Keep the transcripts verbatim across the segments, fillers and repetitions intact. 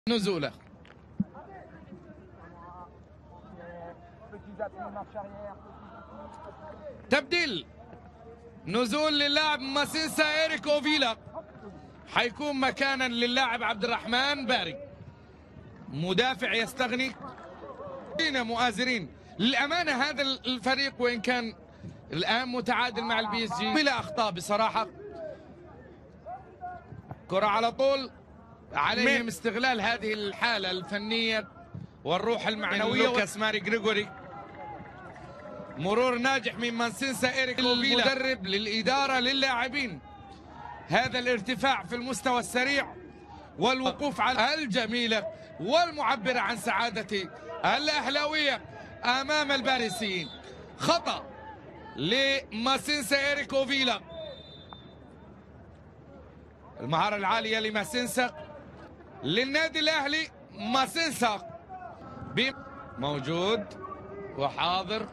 نزوله. تبديل نزول للاعب ماسينسا إيريك أوفيلا، حيكون مكانا للاعب عبد الرحمن باري. مدافع يستغني. مؤازرين للأمانة هذا الفريق وإن كان الآن متعادل مع البي اس جي بلا أخطاء بصراحة. كرة على طول، عليهم استغلال هذه الحالة الفنية والروح المعنوية. لوكاس ماري غريغوري. مرور ناجح من ماسينسا إيريك أوفيلا، المدرب للإدارة للاعبين. هذا الارتفاع في المستوى السريع والوقوف على الجميلة والمعبرة عن سعادة الأهلاوية أمام الباريسيين. خطأ لماسينسا إيريك أوفيلا. المهارة العالية لماسينسا للنادي الأهلي. ماسينسا موجود وحاضر،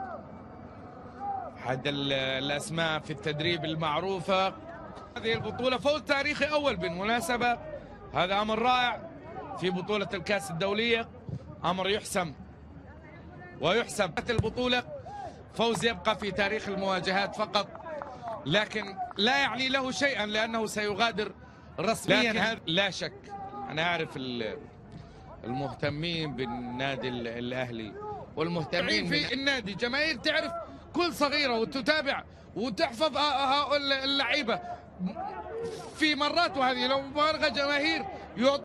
أحد الأسماء في التدريب المعروفة. هذه البطولة فوز تاريخي أول بالمناسبة، هذا أمر رائع في بطولة الكأس الدولية، أمر يحسم ويحسب. البطولة فوز يبقى في تاريخ المواجهات فقط، لكن لا يعني له شيئا لأنه سيغادر رسميا. هذا لا شك. أنا أعرف المهتمين بالنادي الأهلي والمهتمين في النادي، جماهير تعرف كل صغيرة وتتابع وتحفظ هؤلاء اللعيبة في مرات، وهذه لو مبالغة جماهير